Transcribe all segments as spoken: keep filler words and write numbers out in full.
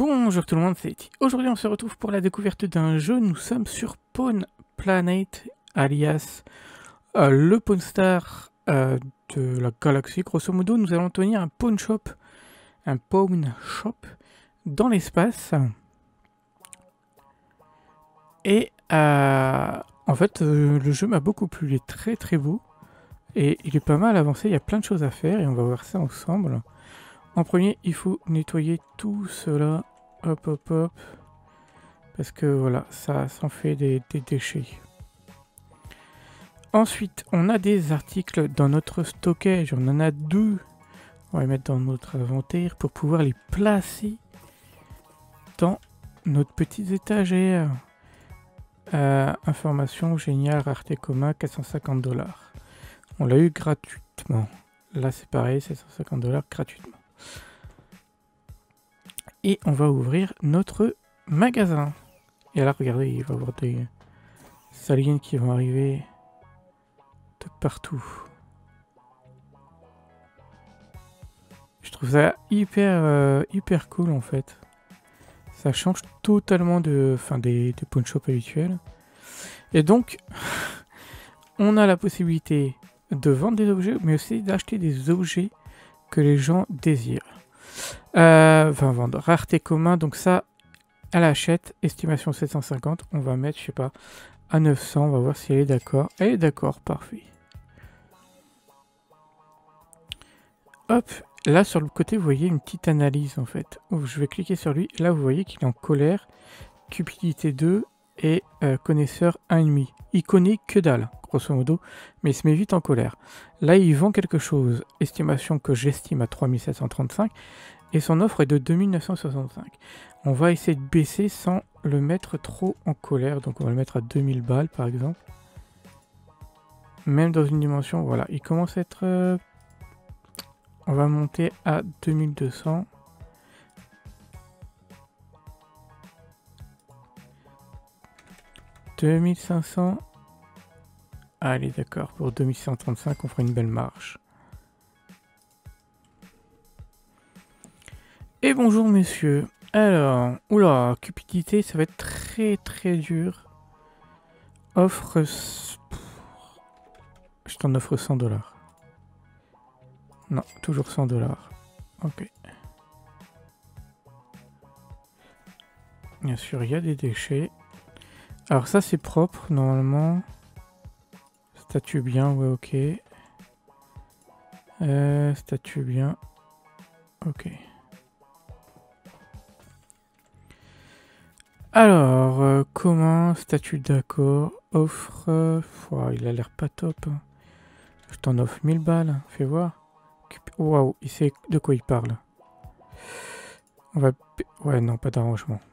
Bonjour tout le monde, c'est Eti. Aujourd'hui on se retrouve pour la découverte d'un jeu. Nous sommes sur Pawn Planet, alias euh, le Pawn Star euh, de la galaxie. Grosso modo, nous allons tenir un pawn shop, un pawn shop dans l'espace. Et euh, en fait, euh, le jeu m'a beaucoup plu, il est très très beau. Et il est pas mal avancé, il y a plein de choses à faire et on va voir ça ensemble. En premier, il faut nettoyer tout cela. Hop, hop, hop. Parce que voilà, ça s'en fait des, des déchets. Ensuite, on a des articles dans notre stockage. On en a deux. On va les mettre dans notre inventaire pour pouvoir les placer dans notre petite étagère. Euh, information géniale, rareté commun, quatre cent cinquante dollars. On l'a eu gratuitement. Là, c'est pareil, sept cent cinquante dollars gratuitement. Et on va ouvrir notre magasin. Et là, regardez, il va y avoir des aliens qui vont arriver de partout. Je trouve ça hyper, euh, hyper cool en fait. Ça change totalement de, enfin, des, des pawn shops habituels. Et donc, on a la possibilité de vendre des objets, mais aussi d'acheter des objets que les gens désirent. Euh, enfin, vendre. Rareté commun, donc ça, elle achète. Estimation sept cent cinquante. On va mettre, je sais pas, à neuf cents. On va voir si elle est d'accord. Elle est d'accord, parfait. Hop, là sur le côté, vous voyez une petite analyse en fait. Je vais cliquer sur lui. Là, vous voyez qu'il est en colère. Cupidité deux et euh, connaisseur un virgule cinq. Il connaît que dalle, grosso modo, mais il se met vite en colère. Là, il vend quelque chose. Estimation que j'estime à trois mille sept cent trente-cinq. Et son offre est de deux mille neuf cent soixante-cinq. On va essayer de baisser sans le mettre trop en colère. Donc on va le mettre à deux mille balles par exemple. Même dans une dimension, voilà. Il commence à être... Euh... On va monter à deux mille deux cents. deux mille cinq cents. Allez, d'accord. Pour deux mille cent trente-cinq, on fera une belle marge. Et bonjour messieurs. Alors, oula, cupidité, ça va être très très dur. Offre... Je t'en offre cent dollars. Non, toujours cent dollars. Ok. Bien sûr, il y a des déchets. Alors ça, c'est propre, normalement. Statut bien, ouais, ok. Euh, statut bien. Ok. Alors, euh, comment, statut d'accord, offre, euh, wow, il a l'air pas top. Je t'en offre mille balles, fais voir. Waouh, il sait de quoi il parle. On va... Ouais, non, pas d'arrangement.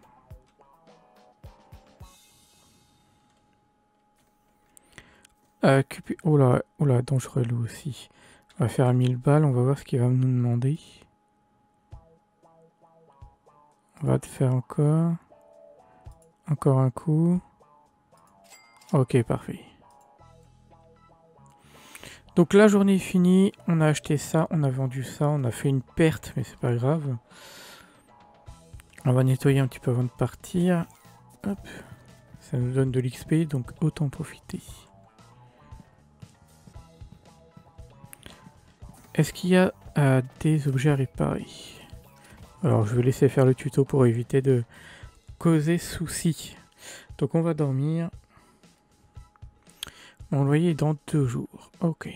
Euh, Cupi... Oh là, oh là, dangereux lui aussi. On va faire mille balles, on va voir ce qu'il va nous demander. On va te faire encore... Encore un coup. Ok, parfait. Donc la journée est finie, on a acheté ça, on a vendu ça, on a fait une perte, mais c'est pas grave. On va nettoyer un petit peu avant de partir. Hop. Ça nous donne de l'X P, donc autant profiter. Est-ce qu'il y a euh, des objets à réparer? Alors je vais laisser faire le tuto pour éviter de causer souci. Donc on va dormir. Mon loyer est dans deux jours. Ok.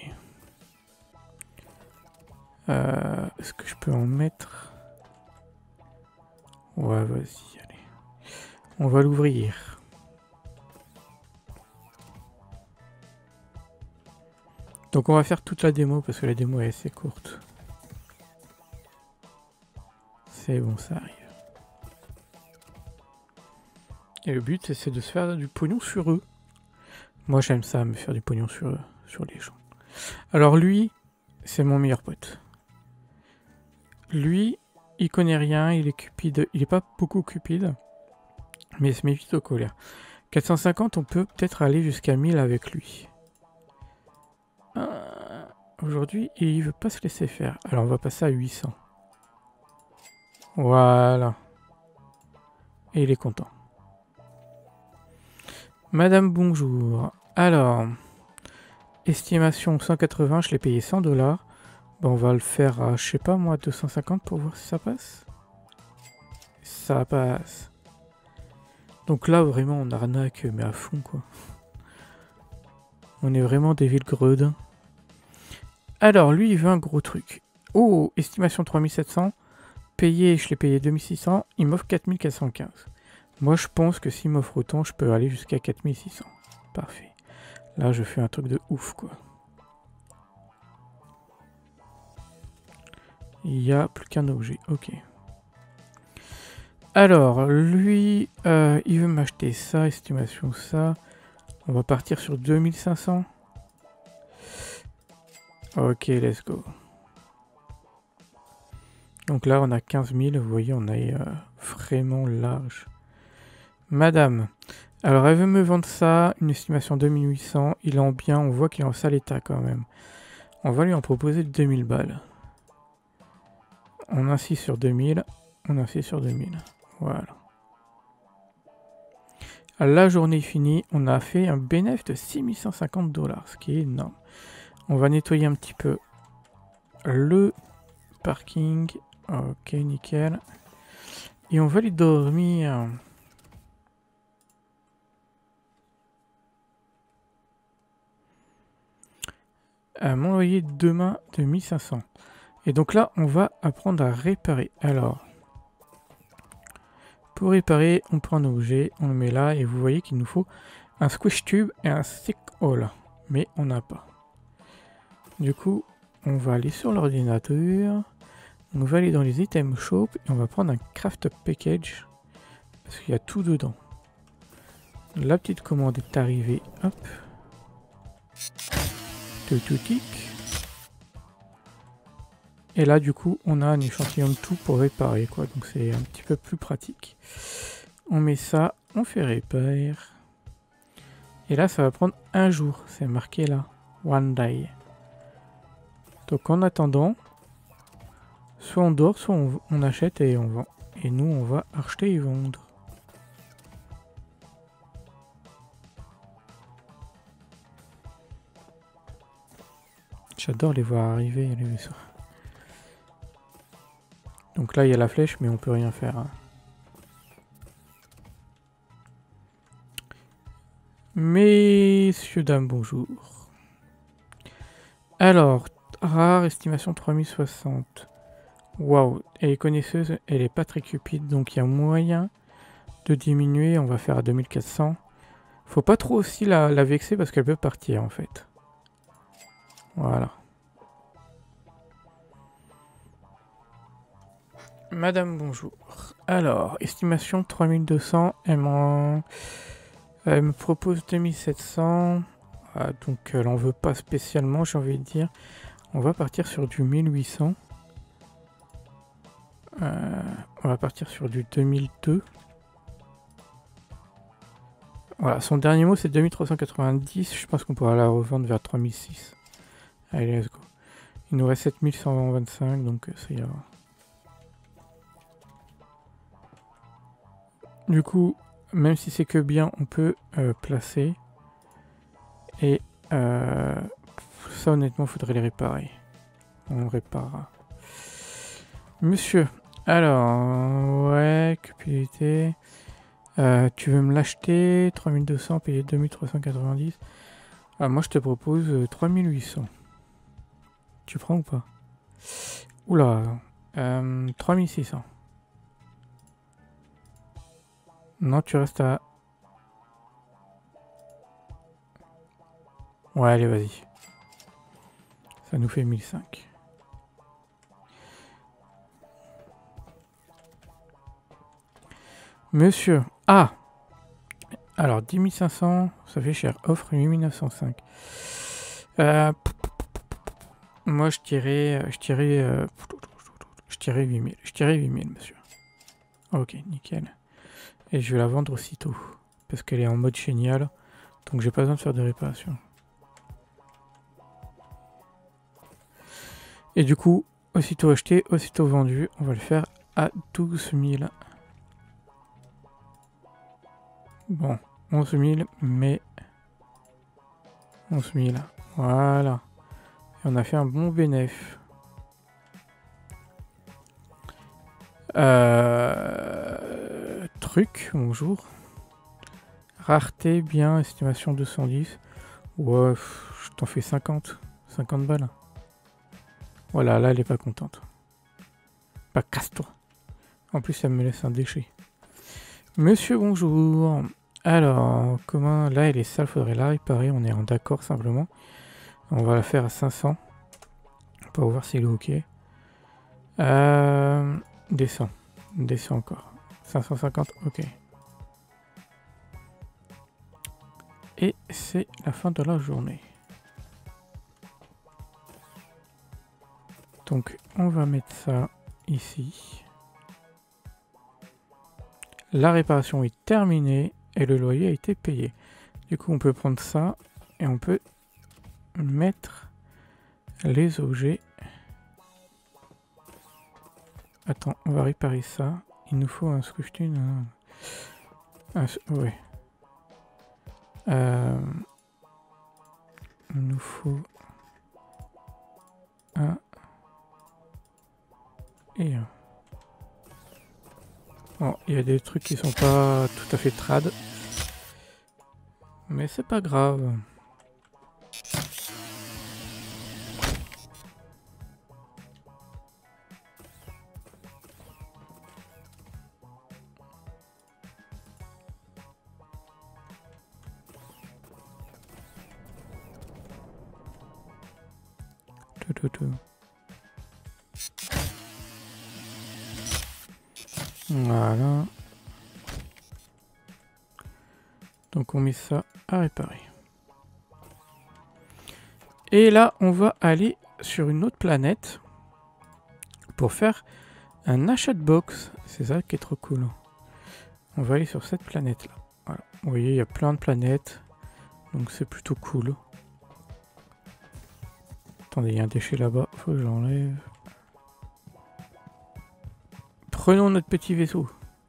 Euh, Est-ce que je peux en mettre? Ouais, vas-y, allez. On va l'ouvrir. Donc on va faire toute la démo parce que la démo est assez courte. C'est bon, ça arrive. Et le but, c'est de se faire du pognon sur eux. Moi, j'aime ça, me faire du pognon sur eux, sur les gens. Alors lui, c'est mon meilleur pote. Lui, il connaît rien, il est cupide. Il est pas beaucoup cupide, mais il se met vite aux colères. quatre cent cinquante, on peut peut-être aller jusqu'à mille avec lui. Euh, Aujourd'hui, il veut pas se laisser faire. Alors, on va passer à huit cents. Voilà. Et il est content. Madame, bonjour. Alors, estimation cent quatre-vingts, je l'ai payé cent dollars. Bon, on va le faire à, je sais pas moi, deux cent cinquante pour voir si ça passe. Ça passe. Donc là, vraiment, on arnaque, mais à fond, quoi. On est vraiment des villes gredins. Alors, lui, il veut un gros truc. Oh, estimation trois mille sept cents. Payé, je l'ai payé deux mille six cents. Il m'offre quatre mille quatre cent quinze. Moi, je pense que s'il m'offre autant, je peux aller jusqu'à quatre mille six cents. Parfait. Là, je fais un truc de ouf, quoi. Il n'y a plus qu'un objet. Ok. Alors, lui, euh, il veut m'acheter ça, estimation ça. On va partir sur deux mille cinq cents. Ok, let's go. Donc là, on a quinze mille. Vous voyez, on est euh, vraiment large. Madame. Alors, elle veut me vendre ça. Une estimation deux mille huit cents. Il est en bien. On voit qu'il est en sale état quand même. On va lui en proposer deux mille balles. On insiste sur deux mille. On insiste sur deux mille. Voilà. La journée est finie. On a fait un bénéfice de six mille cent cinquante dollars. Ce qui est énorme. On va nettoyer un petit peu le parking. Ok, nickel. Et on va lui dormir. À mon loyer demain de mille cinq cents. Et donc là, on va apprendre à réparer. Alors, pour réparer, on prend un objet, on le met là, et vous voyez qu'il nous faut un squish tube et un stick hole. Mais on n'a pas. Du coup, on va aller sur l'ordinateur. On va aller dans les items shop et on va prendre un craft package. Parce qu'il y a tout dedans. La petite commande est arrivée. Hop. Tout, tout, tic. Et là, du coup, on a un échantillon de tout pour réparer, quoi. Donc, c'est un petit peu plus pratique. On met ça, on fait réparer. Et là, ça va prendre un jour. C'est marqué là. One day. Donc, en attendant, soit on dort, soit on, on achète et on vend. Et nous, on va acheter et vendre. J'adore les voir arriver, les vaisseaux. Donc là, il y a la flèche, mais on peut rien faire. Hein. Messieurs, dames, bonjour. Alors, rare, estimation trois mille soixante. Waouh, elle est connaisseuse, elle est pas très cupide, donc il y a moyen de diminuer. On va faire à deux mille quatre cents. Faut pas trop aussi la, la vexer parce qu'elle peut partir en fait. Voilà. Madame, bonjour. Alors, estimation trois mille deux cents. Elle, elle me propose deux mille sept cents. Ah, donc, elle en veut pas spécialement, j'ai envie de dire. On va partir sur du mille huit cents. Euh, on va partir sur du deux mille deux. Voilà, son dernier mot c'est deux mille trois cent quatre-vingt-dix. Je pense qu'on pourra la revendre vers trois mille six. Allez, let's go. Il nous reste sept mille cent vingt-cinq, donc ça ira. Du coup, même si c'est que bien, on peut euh, placer. Et euh, ça, honnêtement, il faudrait les réparer. On le réparera. Monsieur, alors, ouais, cupidité. Euh, tu veux me l'acheter trois mille deux cents, payer deux mille trois cent quatre-vingt-dix. Ah, moi, je te propose euh, trois mille huit cents. Tu prends ou pas? Oula, euh, trois mille six cents. Non, tu restes à... Ouais, allez, vas-y. Ça nous fait mille cinq. Monsieur. Ah! Alors, dix mille cinq cents, ça fait cher. Offre huit mille neuf cent cinq. Euh, moi, je tirais... Je tirais... Euh, je tirais huit mille. Je tirais huit mille, monsieur. Ok, nickel. Et je vais la vendre aussitôt. Parce qu'elle est en mode génial. Donc, j'ai pas besoin de faire de réparation. Et du coup, aussitôt acheté, aussitôt vendu. On va le faire à douze mille. Bon, onze mille, mais... onze mille, voilà. Et on a fait un bon bénéf. Euh... Truc, bonjour. Rareté, bien, estimation deux cent dix. Ouais, je t'en fais cinquante. cinquante balles. Voilà, là, elle est pas contente. Pas casse-toi. En plus, ça me laisse un déchet. Monsieur, bonjour. Alors, comment... Là, elle est sale, faudrait la réparer. On est en d'accord, simplement. On va la faire à cinq cents. Pour voir si elle est OK. Euh... Descend. Descend encore. cinq cent cinquante, OK. Et c'est la fin de la journée. Donc, on va mettre ça ici. La réparation est terminée et le loyer a été payé. Du coup, on peut prendre ça et on peut mettre les objets. Attends, on va réparer ça. Il nous faut un scotch-tune. Un... Ouais. Euh... Il nous faut un et un. Bon, il y a des trucs qui sont pas tout à fait trad. Mais c'est pas grave. Tout, tout, tout. Voilà. Donc on met ça à réparer. Et là, on va aller sur une autre planète pour faire un achat de box. C'est ça qui est trop cool. On va aller sur cette planète-là. Voilà. Vous voyez, il y a plein de planètes. Donc c'est plutôt cool. Attendez, il y a un déchet là-bas. Faut que je l'enlève. Prenons notre petit vaisseau.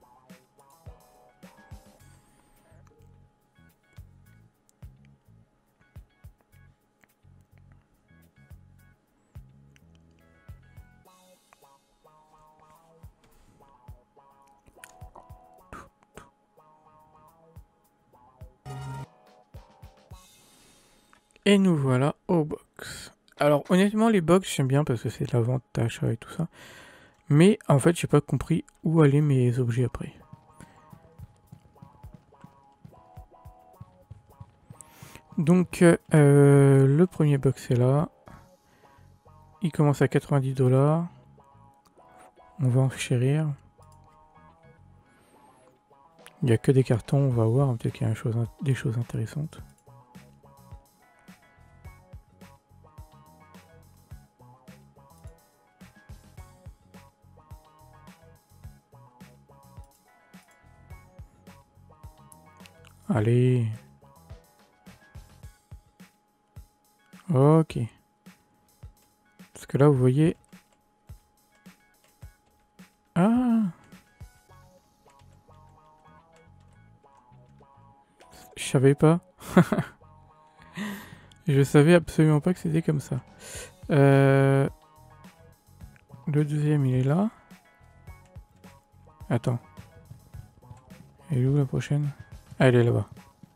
Et nous voilà au box. Alors honnêtement les box j'aime bien parce que c'est de la vente d'achat et tout ça. Mais en fait j'ai pas compris où allaient mes objets après. Donc euh, le premier box est là. Il commence à quatre-vingt-dix dollars. On va enchérir. Il n'y a que des cartons, on va voir. Peut-être qu'il y a chose, des choses intéressantes. Allez. Ok. Parce que là, vous voyez... Ah! Je savais pas. Je savais absolument pas que c'était comme ça. Euh... Le deuxième, il est là. Attends. Elle est où la prochaine? Ah, elle est là-bas.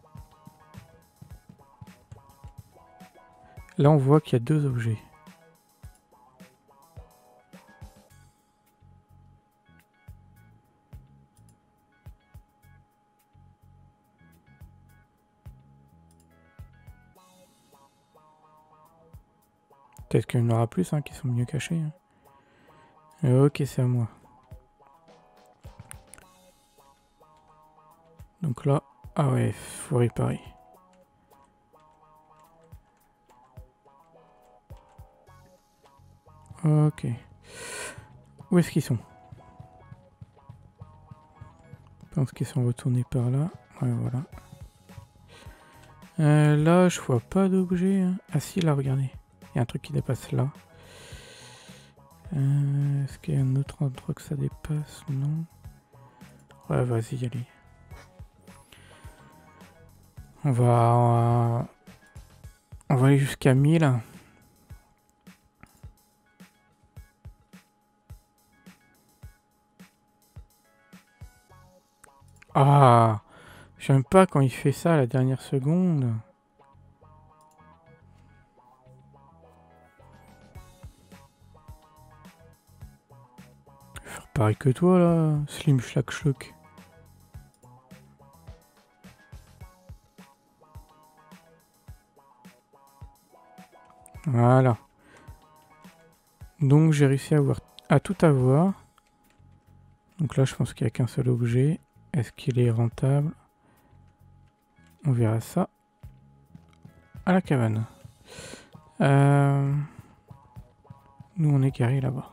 Là, on voit qu'il y a deux objets. Peut-être qu'il y en aura plus hein, qui sont mieux cachés. Hein. Ok, c'est à moi. Donc là, ah ouais, faut réparer. Ok. Où est-ce qu'ils sont? Je pense qu'ils sont retournés par là. Ouais, voilà. Euh, là, je vois pas d'objet. Hein. Ah si, là, regardez. Il y a un truc qui dépasse là. Euh, Est-ce qu'il y a un autre endroit que ça dépasse? Non. Ouais, vas-y, allez. On va... On va aller jusqu'à mille. Ah, j'aime pas quand il fait ça à la dernière seconde. Je vais faire pareil que toi là, Slim Schlack Schluck. Voilà. Donc j'ai réussi à, avoir, à tout avoir. Donc là je pense qu'il n'y a qu'un seul objet. Est-ce qu'il est rentable? On verra ça à la cabane. Euh... Nous on est carré là-bas.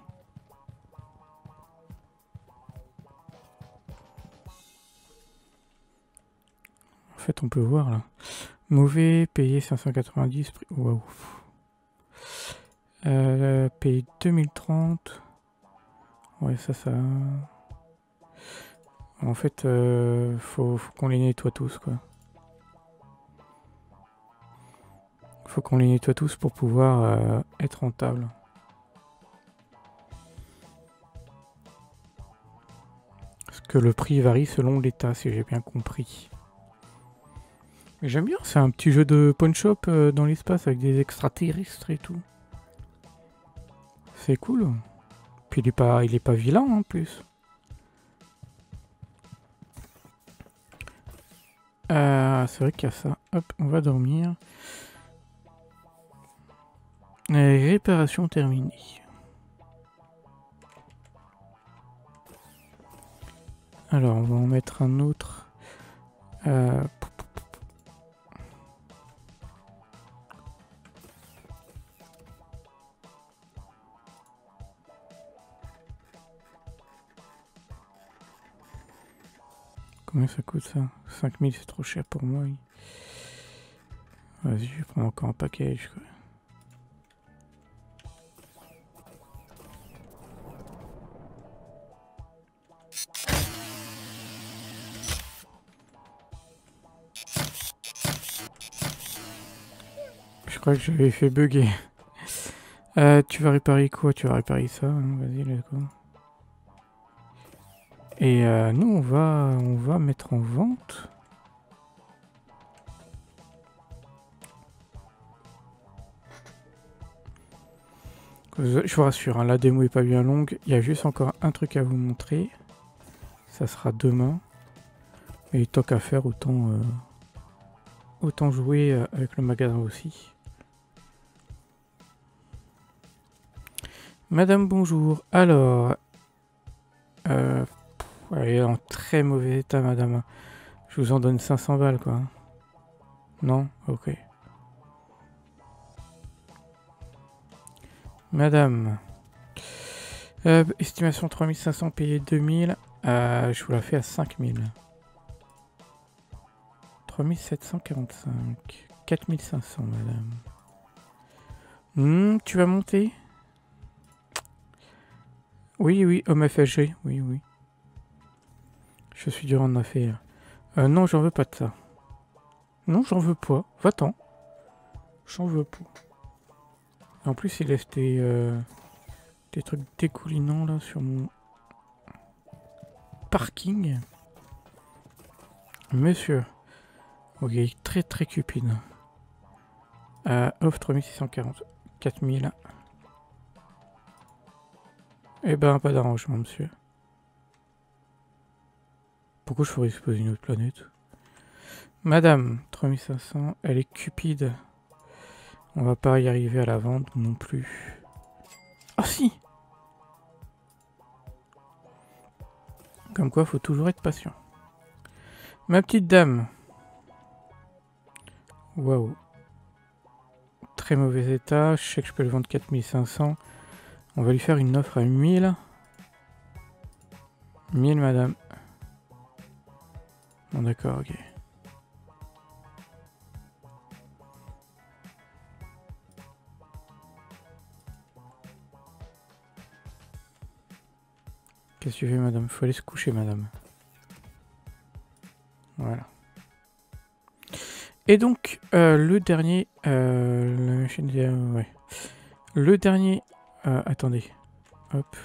En fait on peut voir là. Mauvais, payer cinq cent quatre-vingt-dix. Waouh. Euh, payer deux mille trente. Ouais ça ça... En fait euh, faut, faut qu'on les nettoie tous quoi. Faut qu'on les nettoie tous pour pouvoir euh, être rentable. Parce que le prix varie selon l'état, si j'ai bien compris. Mais j'aime bien, c'est un petit jeu de pawn shop euh, dans l'espace avec des extraterrestres et tout. C'est cool. Puis il est pas, il est pas vilain en plus. Euh, c'est vrai qu'il y a ça. Hop, on va dormir. Et réparation terminée. Alors, on va en mettre un autre. Euh, Combien ça coûte ça? cinq mille c'est trop cher pour moi. Oui. Vas-y, je prends encore un package. Quoi. Je crois que j'avais fait bugger. Euh, tu vas réparer quoi? Tu vas réparer ça, hein. Vas-y, let's go. Et euh, nous, on va, on va mettre en vente. Je vous rassure, hein, la démo est pas bien longue. Il y a juste encore un truc à vous montrer. Ça sera demain. Et tant qu'à faire, autant, euh, autant jouer euh, avec le magasin aussi. Madame, bonjour. Alors, euh, elle est en très mauvais état, madame. Je vous en donne cinq cents balles, quoi. Non? Ok. Madame. Euh, estimation trois mille cinq cents, payé deux mille. Euh, je vous la fais à cinq mille. trois mille sept cent quarante-cinq. quatre mille cinq cents, madame. Hmm, tu vas monter? Oui, oui, homme F S G. Oui, oui. Je suis dur en affaires. Euh, non, j'en veux pas de ça. Non, j'en veux pas. Va-t'en. J'en veux pas. En plus, il laisse des, euh, des trucs découlinants là sur mon parking. Monsieur. Ok, très très cupide. Euh, offre trois mille six cent quarante. quatre mille. Eh ben, pas d'arrangement, monsieur. Pourquoi je ferais exploser une autre planète? Madame, trois mille cinq cents, elle est cupide. On va pas y arriver à la vente non plus. Ah si! Comme quoi, faut toujours être patient. Ma petite dame. Waouh. Très mauvais état. Je sais que je peux le vendre quatre mille cinq cents. On va lui faire une offre à mille. mille, madame. Bon, d'accord, ok. Qu'est-ce que tu fais, madame? Faut aller se coucher, madame. Voilà. Et donc, euh, le dernier... Euh, la machine... Euh, ouais. Le dernier... Euh, attendez. Hop.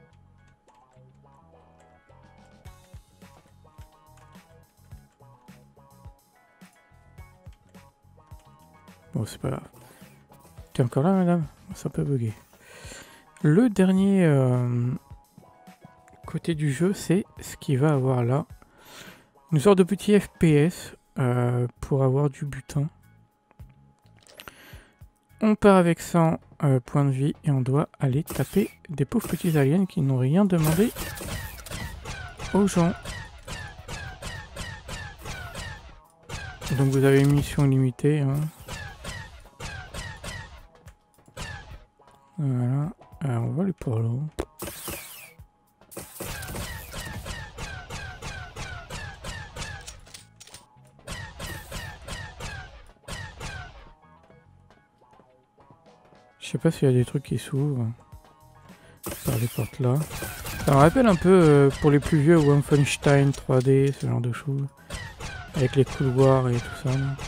Bon, c'est pas grave. T'es encore là, madame? Ça peut bugger. Le dernier euh, côté du jeu, c'est ce qu'il va avoir là. Une sorte de petit F P S euh, pour avoir du butin. On part avec cent euh, points de vie et on doit aller taper des pauvres petits aliens qui n'ont rien demandé aux gens. Donc vous avez une mission limitée. Hein. Voilà. Alors on va aller par là. Je sais pas s'il y a des trucs qui s'ouvrent par les portes là. Ça me rappelle un peu euh, pour les plus vieux Wolfenstein trois D, ce genre de choses. Avec les couloirs et tout ça.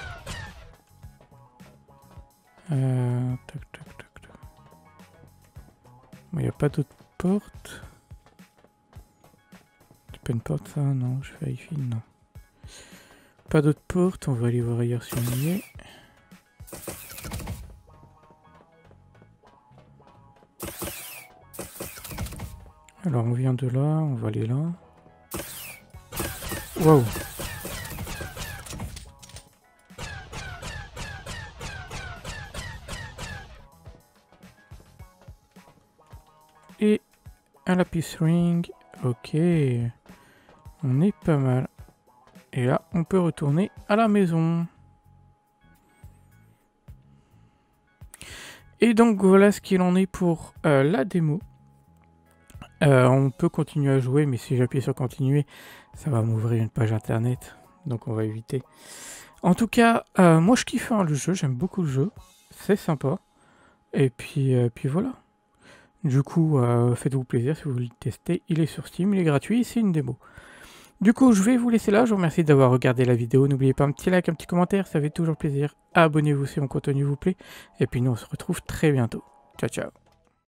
Euh, tac, tac, tac, tac. Il n'y a pas d'autres portes. C'est pas une porte ça? Non, je vérifie, non. Pas d'autres portes, on va aller voir ailleurs si on y est. Alors on vient de là, on va aller là. Waouh! Et un lapis ring, ok. On est pas mal. Et là, on peut retourner à la maison. Et donc voilà ce qu'il en est pour euh, la démo. Euh, on peut continuer à jouer, mais si j'appuie sur continuer, ça va m'ouvrir une page internet. Donc on va éviter. En tout cas, euh, moi je kiffe hein, le jeu, j'aime beaucoup le jeu. C'est sympa. Et puis, euh, puis voilà. Du coup, euh, faites-vous plaisir si vous voulez le tester. Il est sur Steam, il est gratuit, c'est une démo. Du coup, je vais vous laisser là. Je vous remercie d'avoir regardé la vidéo. N'oubliez pas un petit like, un petit commentaire, ça fait toujours plaisir. Abonnez-vous si mon contenu vous plaît. Et puis nous, on se retrouve très bientôt. Ciao, ciao.